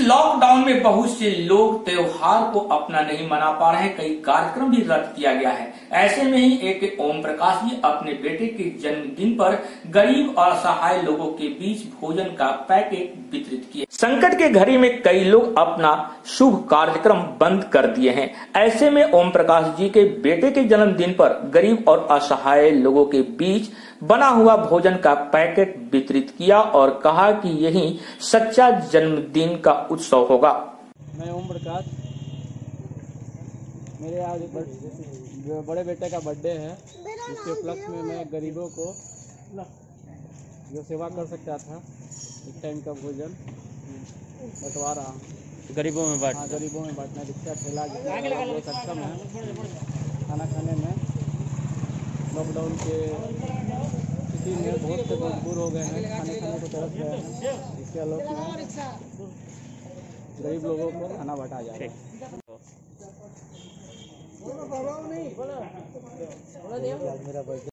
Lockdown में बहुत से लोग त्योहार को अपना नहीं मना पा रहे हैं, कई कार्यक्रम भी रद्द किया गया है। ऐसे में ही एक ओम प्रकाश जी अपने बेटे के जन्मदिन पर गरीब और असहाय लोगों के बीच भोजन का पैकेट वितरित किए। संकट के घड़ी में कई लोग अपना शुभ कार्यक्रम बंद कर दिए हैं। ऐसे में ओम प्रकाश जी के बेटे के जन्मदिन पर गरीब और असहाय लोगों के बीच बना हुआ भोजन का पैकेट वितरित किया और कहा कि यही सच्चा जन्मदिन का उत्सव होगा। मैं ओम प्रकाश, मेरे आज बड़े बेटे का बर्थडे है। इसके उपलक्ष्य में मैं गरीबों को जो सेवा कर सकता था एक टाइम का भोजन बंटवा रहा हूँ। गरीबों में बांट गरीबों में बांटना, रिक्शा ठेला जो सक्षम है खाना खाने में। लॉकडाउन के स्थिति में बहुत से मजबूर हो गए हैं, खाने को तरस गए हैं। इसके आलोक में गरीब लोगों को खाना बांटा जाए। मेरा